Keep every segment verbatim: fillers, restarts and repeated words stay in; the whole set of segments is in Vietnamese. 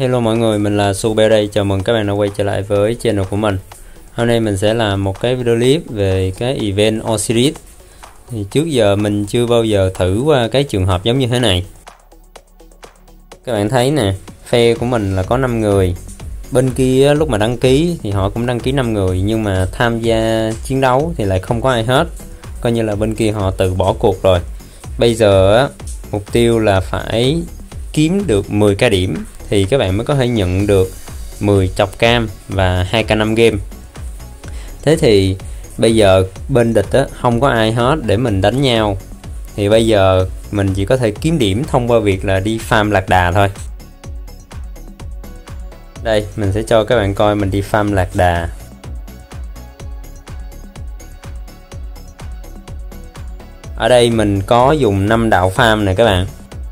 Hello mọi người, mình là Super đây, chào mừng các bạn đã quay trở lại với channel của mình. Hôm nay mình sẽ làm một cái video clip về cái event Osiris. Thì trước giờ mình chưa bao giờ thử qua cái trường hợp giống như thế này. Các bạn thấy nè, phe của mình là có năm người. Bên kia lúc mà đăng ký thì họ cũng đăng ký năm người, nhưng mà tham gia chiến đấu thì lại không có ai hết. Coi như là bên kia họ từ bỏ cuộc rồi. Bây giờ mục tiêu là phải kiếm được mười k điểm thì các bạn mới có thể nhận được mười chọc cam và hai k năm game. Thế thì bây giờ bên địch á, không có ai hết để mình đánh nhau, thì bây giờ mình chỉ có thể kiếm điểm thông qua việc là đi farm lạc đà thôi. Đây, mình sẽ cho các bạn coi mình đi farm lạc đà. Ở đây mình có dùng năm đạo farm này các bạn.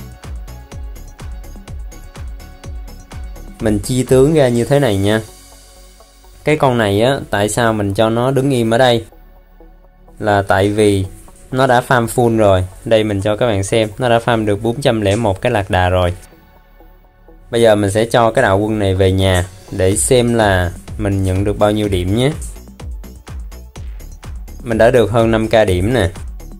Mình chia tướng ra như thế này nha. Cái con này á, tại sao mình cho nó đứng im ở đây? Là tại vì nó đã farm full rồi. Đây mình cho các bạn xem, nó đã farm được bốn trăm lẻ một cái lạc đà rồi. Bây giờ mình sẽ cho cái đạo quân này về nhà để xem là mình nhận được bao nhiêu điểm nhé. Mình đã được hơn năm k điểm nè.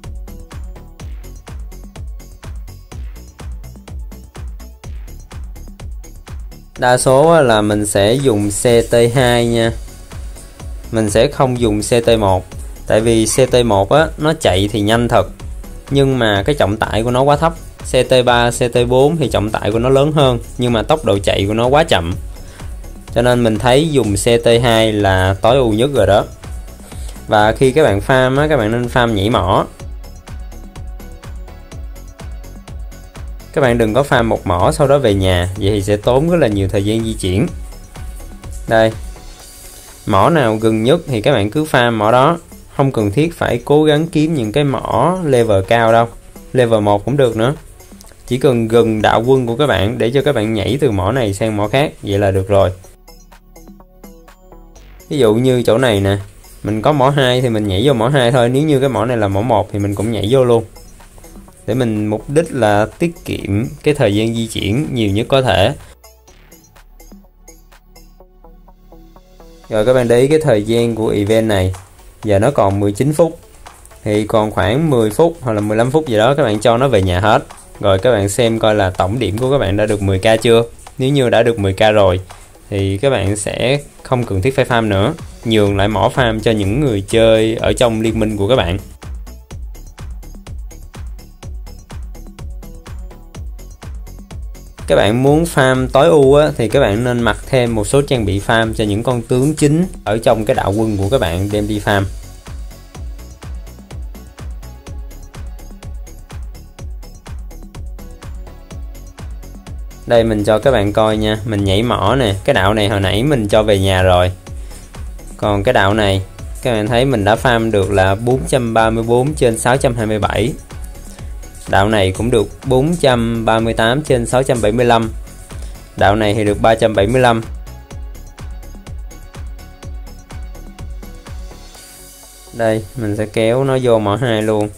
Đa số là mình sẽ dùng C T hai nha. Mình sẽ không dùng C T một. Tại vì C T một á, nó chạy thì nhanh thật, nhưng mà cái trọng tải của nó quá thấp. C T ba, C T bốn thì trọng tải của nó lớn hơn, nhưng mà tốc độ chạy của nó quá chậm. Cho nên mình thấy dùng C T hai là tối ưu nhất rồi đó. Và khi các bạn farm á, các bạn nên farm nhảy mỏ. Các bạn đừng có farm một mỏ sau đó về nhà, vậy thì sẽ tốn rất là nhiều thời gian di chuyển. Đây, mỏ nào gần nhất thì các bạn cứ farm mỏ đó, không cần thiết phải cố gắng kiếm những cái mỏ level cao đâu, level một cũng được nữa. Chỉ cần gần đạo quân của các bạn để cho các bạn nhảy từ mỏ này sang mỏ khác, vậy là được rồi. Ví dụ như chỗ này nè, mình có mỏ hai thì mình nhảy vô mỏ hai thôi, nếu như cái mỏ này là mỏ một thì mình cũng nhảy vô luôn. Để mình mục đích là tiết kiệm cái thời gian di chuyển nhiều nhất có thể. Rồi các bạn để ý cái thời gian của event này, giờ nó còn mười chín phút. Thì còn khoảng mười phút hoặc là mười lăm phút gì đó các bạn cho nó về nhà hết. Rồi các bạn xem coi là tổng điểm của các bạn đã được mười k chưa. Nếu như đã được mười k rồi thì các bạn sẽ không cần thiết phải farm nữa, nhường lại mỏ farm cho những người chơi ở trong liên minh của các bạn. Các bạn muốn farm tối ưu á, thì các bạn nên mặc thêm một số trang bị farm cho những con tướng chính ở trong cái đạo quân của các bạn đem đi farm. Đây mình cho các bạn coi nha, mình nhảy mỏ nè, cái đạo này hồi nãy mình cho về nhà rồi. Còn cái đạo này, các bạn thấy mình đã farm được là bốn trăm ba mươi bốn trên sáu trăm hai mươi bảy. Đạo này cũng được bốn trăm ba mươi tám trên sáu trăm bảy mươi lăm. Đạo này thì được ba trăm bảy mươi lăm. Đây, mình sẽ kéo nó vô mỏ hai luôn.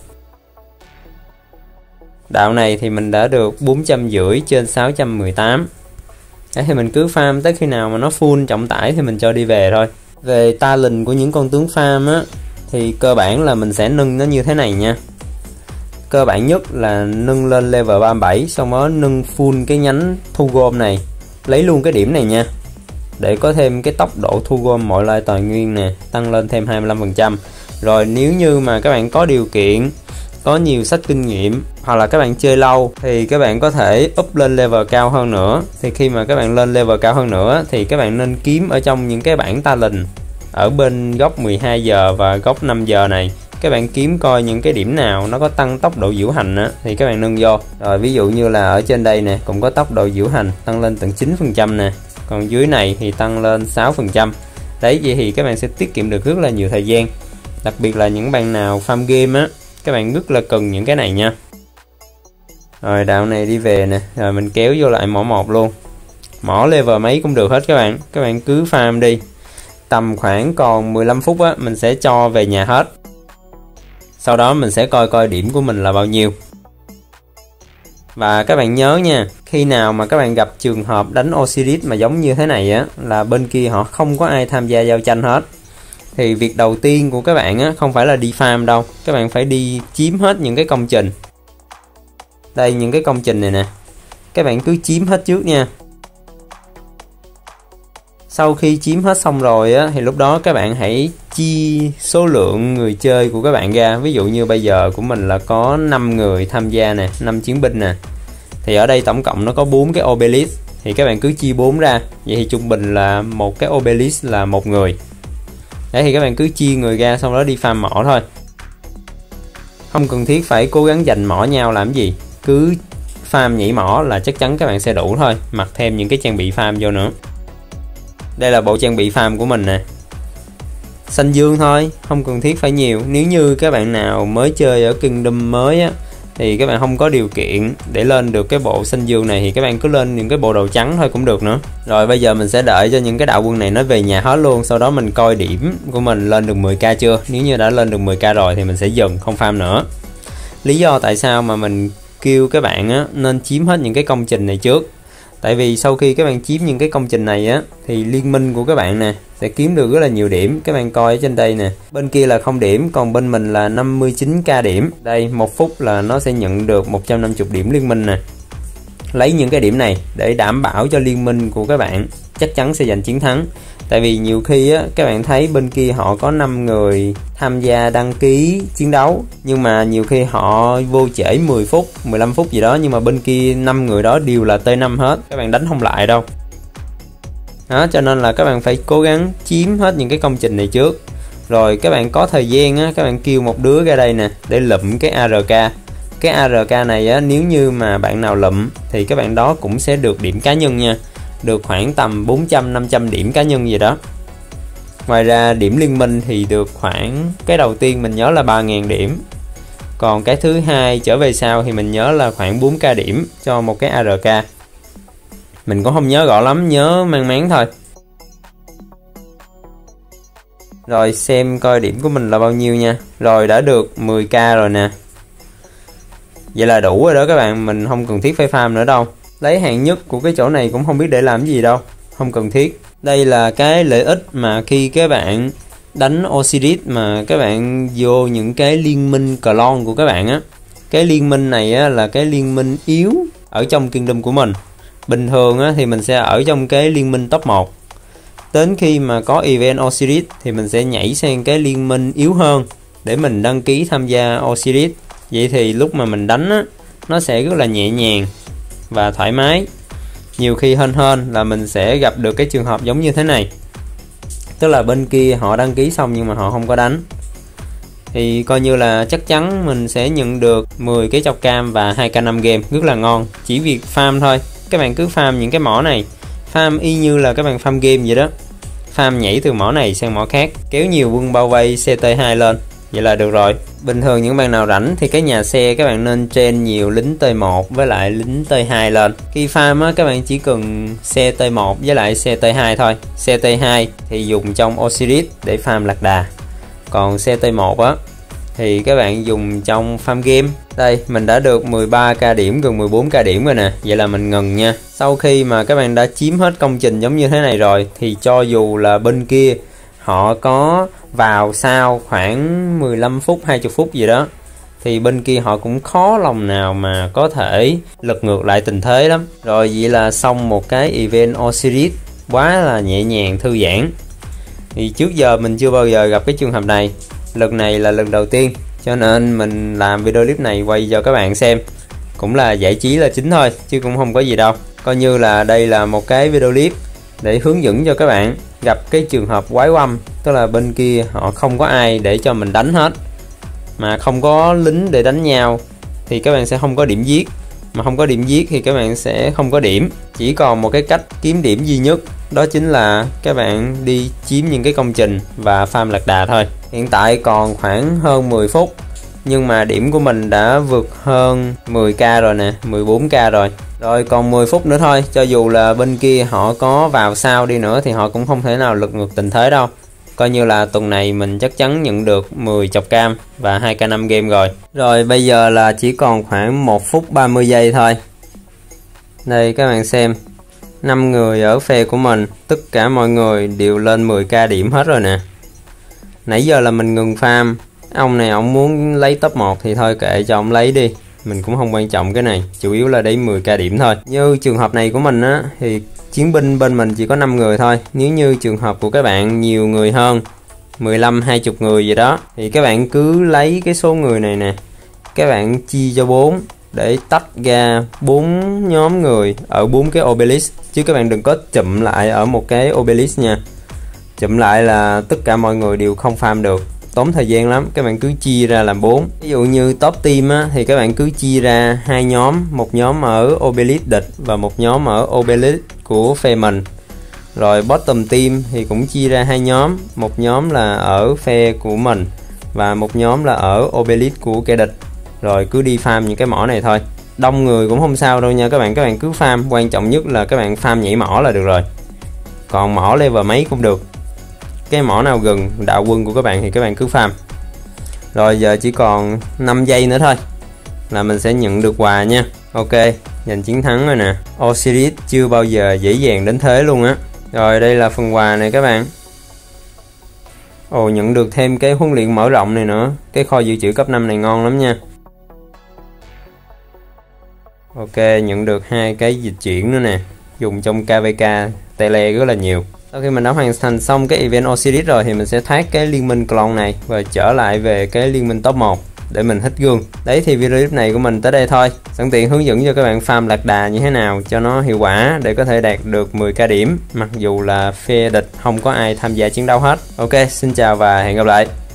Đạo này thì mình đã được bốn trăm năm mươi trên sáu trăm mười tám. Đấy, thì mình cứ farm tới khi nào mà nó full trọng tải thì mình cho đi về thôi. Về talent của những con tướng farm á, thì cơ bản là mình sẽ nâng nó như thế này nha. Cơ bản nhất là nâng lên level ba mươi bảy, xong đó nâng full cái nhánh thu gom này, lấy luôn cái điểm này nha, để có thêm cái tốc độ thu gom mọi loại tài nguyên nè, tăng lên thêm hai mươi lăm phần trăm. Rồi nếu như mà các bạn có điều kiện, có nhiều sách kinh nghiệm, hoặc là các bạn chơi lâu, thì các bạn có thể up lên level cao hơn nữa. Thì khi mà các bạn lên level cao hơn nữa thì các bạn nên kiếm ở trong những cái bảng talent ở bên góc mười hai giờ và góc năm giờ này. Các bạn kiếm coi những cái điểm nào nó có tăng tốc độ diễu hành á, thì các bạn nâng vô. Rồi ví dụ như là ở trên đây nè, cũng có tốc độ diễu hành tăng lên tận chín phần trăm nè. Còn dưới này thì tăng lên sáu phần trăm. Đấy, vậy thì các bạn sẽ tiết kiệm được rất là nhiều thời gian. Đặc biệt là những bạn nào farm game á, các bạn rất là cần những cái này nha. Rồi đạo này đi về nè, rồi mình kéo vô lại mỏ một luôn. Mỏ level mấy cũng được hết các bạn. Các bạn cứ farm đi. Tầm khoảng còn mười lăm phút á, mình sẽ cho về nhà hết. Sau đó mình sẽ coi coi điểm của mình là bao nhiêu. Và các bạn nhớ nha, Khi nào mà các bạn gặp trường hợp đánh Osiris mà giống như thế này á, là bên kia họ không có ai tham gia giao tranh hết, thì việc đầu tiên của các bạn á không phải là đi farm đâu, các bạn phải đi chiếm hết những cái công trình. Đây, những cái công trình này nè, các bạn cứ chiếm hết trước nha. Sau khi chiếm hết xong rồi á, thì lúc đó các bạn hãy chia số lượng người chơi của các bạn ra. Ví dụ như bây giờ của mình là có năm người tham gia nè, năm chiến binh nè, thì ở đây tổng cộng nó có bốn cái obelisk, thì các bạn cứ chia bốn ra, vậy thì trung bình là một cái obelisk là một người. Đấy, thì các bạn cứ chia người ra, xong đó đi farm mỏ thôi. Không cần thiết phải cố gắng giành mỏ nhau làm gì, cứ farm nhảy mỏ là chắc chắn các bạn sẽ đủ thôi, mặc thêm những cái trang bị farm vô nữa. Đây là bộ trang bị farm của mình nè, xanh dương thôi, không cần thiết phải nhiều. Nếu như các bạn nào mới chơi ở Kingdom mới á, thì các bạn không có điều kiện để lên được cái bộ xanh dương này, thì các bạn cứ lên những cái bộ đồ trắng thôi cũng được nữa. Rồi bây giờ mình sẽ đợi cho những cái đạo quân này nó về nhà hết luôn, sau đó mình coi điểm của mình lên được mười k chưa. Nếu như đã lên được mười k rồi thì mình sẽ dừng không farm nữa. Lý do tại sao mà mình kêu các bạn á nên chiếm hết những cái công trình này trước, tại vì sau khi các bạn chiếm những cái công trình này á, thì liên minh của các bạn nè sẽ kiếm được rất là nhiều điểm. Các bạn coi ở trên đây nè, bên kia là không điểm, còn bên mình là năm mươi chín k điểm. Đây, một phút là nó sẽ nhận được một trăm năm mươi điểm liên minh nè. Lấy những cái điểm này để đảm bảo cho liên minh của các bạn chắc chắn sẽ giành chiến thắng. Tại vì nhiều khi á, các bạn thấy bên kia họ có năm người tham gia đăng ký chiến đấu, nhưng mà nhiều khi họ vô trễ mười phút, mười lăm phút gì đó, nhưng mà bên kia năm người đó đều là T năm hết, các bạn đánh không lại đâu. Đó, cho nên là các bạn phải cố gắng chiếm hết những cái công trình này trước. Rồi các bạn có thời gian á, các bạn kêu một đứa ra đây nè để lụm cái a rờ ca. Cái a rờ ca này á, nếu như mà bạn nào lụm thì các bạn đó cũng sẽ được điểm cá nhân nha, được khoảng tầm bốn trăm năm trăm điểm cá nhân gì đó. Ngoài ra điểm liên minh thì được khoảng, cái đầu tiên mình nhớ là ba nghìn điểm, còn cái thứ hai trở về sau thì mình nhớ là khoảng bốn k điểm cho một cái a rờ ca. Mình cũng không nhớ rõ lắm, nhớ mang máng thôi. Rồi xem coi điểm của mình là bao nhiêu nha. Rồi đã được mười k rồi nè, vậy là đủ rồi đó các bạn, mình không cần thiết phải farm nữa đâu. Lấy hạng nhất của cái chỗ này cũng không biết để làm gì đâu, không cần thiết. Đây là cái lợi ích mà khi các bạn đánh Osiris mà các bạn vô những cái liên minh clone của các bạn á. Cái liên minh này á là cái liên minh yếu ở trong Kingdom của mình. Bình thường á thì mình sẽ ở trong cái liên minh top một. Đến khi mà có event Osiris thì mình sẽ nhảy sang cái liên minh yếu hơn để mình đăng ký tham gia Osiris. Vậy thì lúc mà mình đánh á, nó sẽ rất là nhẹ nhàng và thoải mái. Nhiều khi hên hên là mình sẽ gặp được cái trường hợp giống như thế này, tức là bên kia họ đăng ký xong nhưng mà họ không có đánh, thì coi như là chắc chắn mình sẽ nhận được mười cái chọc cam và hai k năm game, rất là ngon. Chỉ việc farm thôi, các bạn cứ farm những cái mỏ này, farm y như là các bạn farm game vậy đó, farm nhảy từ mỏ này sang mỏ khác, kéo nhiều quân bao vây C T hai lên, vậy là được rồi. Bình thường những bạn nào rảnh thì cái nhà xe các bạn nên train nhiều lính T một với lại lính T hai lên. Khi farm á, các bạn chỉ cần xe T một với lại xe T hai thôi. Xe T hai thì dùng trong Osiris để farm lạc đà, còn xe T một á thì các bạn dùng trong farm game. Đây, mình đã được mười ba k điểm, gần mười bốn k điểm rồi nè, vậy là mình ngừng nha. Sau khi mà các bạn đã chiếm hết công trình giống như thế này rồi, thì cho dù là bên kia họ có vào sau khoảng mười lăm phút, hai mươi phút gì đó, thì bên kia họ cũng khó lòng nào mà có thể lật ngược lại tình thế lắm. Rồi vậy là xong một cái event Osiris quá là nhẹ nhàng, thư giãn. Thì trước giờ mình chưa bao giờ gặp cái trường hợp này, lần này là lần đầu tiên, cho nên mình làm video clip này quay cho các bạn xem, cũng là giải trí là chính thôi chứ cũng không có gì đâu. Coi như là đây là một cái video clip để hướng dẫn cho các bạn gặp cái trường hợp quái quăm, tức là bên kia họ không có ai để cho mình đánh hết, mà không có lính để đánh nhau thì các bạn sẽ không có điểm giết, mà không có điểm giết thì các bạn sẽ không có điểm. Chỉ còn một cái cách kiếm điểm duy nhất, đó chính là các bạn đi chiếm những cái công trình và farm lạc đà thôi. Hiện tại còn khoảng hơn mười phút, nhưng mà điểm của mình đã vượt hơn mười k rồi nè, mười bốn k rồi. Rồi còn mười phút nữa thôi, cho dù là bên kia họ có vào sau đi nữa thì họ cũng không thể nào lật ngược tình thế đâu. Coi như là tuần này mình chắc chắn nhận được mười chọc cam và hai k năm game rồi. Rồi bây giờ là chỉ còn khoảng một phút ba mươi giây thôi Đây các bạn xem, năm người ở phe của mình, tất cả mọi người đều lên mười k điểm hết rồi nè. Nãy giờ là mình ngừng farm. Ông này ông muốn lấy top một thì thôi kệ cho ông lấy đi, mình cũng không quan trọng cái này, chủ yếu là để mười k điểm thôi. Như trường hợp này của mình á thì chiến binh bên mình chỉ có năm người thôi. Nếu như trường hợp của các bạn nhiều người hơn, mười lăm hai mươi người gì đó, thì các bạn cứ lấy cái số người này nè, các bạn chia cho bốn để tách ra bốn nhóm người ở bốn cái obelisk, chứ các bạn đừng có chụm lại ở một cái obelisk nha. Chụm lại là tất cả mọi người đều không farm được, tốn thời gian lắm. Các bạn cứ chia ra làm bốn. Ví dụ như top team á, thì các bạn cứ chia ra hai nhóm, một nhóm ở obelisk địch và một nhóm ở obelisk của phe mình. Rồi bottom team thì cũng chia ra hai nhóm, một nhóm là ở phe của mình và một nhóm là ở obelisk của kẻ địch. Rồi cứ đi farm những cái mỏ này thôi. Đông người cũng không sao đâu nha các bạn, các bạn cứ farm, quan trọng nhất là các bạn farm nhảy mỏ là được rồi. Còn mỏ level mấy cũng được, cái mỏ nào gần đạo quân của các bạn thì các bạn cứ farm. Rồi giờ chỉ còn năm giây nữa thôi là mình sẽ nhận được quà nha. Ok, giành chiến thắng rồi nè. Osiris chưa bao giờ dễ dàng đến thế luôn á. Rồi đây là phần quà này các bạn. Ồ, nhận được thêm cái huấn luyện mở rộng này nữa. Cái kho dự trữ cấp năm này ngon lắm nha. Ok, nhận được hai cái dịch chuyển nữa nè, dùng trong ca vê ca tele rất là nhiều. Sau khi mình đã hoàn thành xong cái event Osiris rồi thì mình sẽ thoát cái liên minh clone này và trở lại về cái liên minh top một để mình hít gương. Đấy thì video clip này của mình tới đây thôi. Sẵn tiện hướng dẫn cho các bạn farm lạc đà như thế nào cho nó hiệu quả để có thể đạt được mười k điểm, mặc dù là phe địch không có ai tham gia chiến đấu hết. Ok, xin chào và hẹn gặp lại.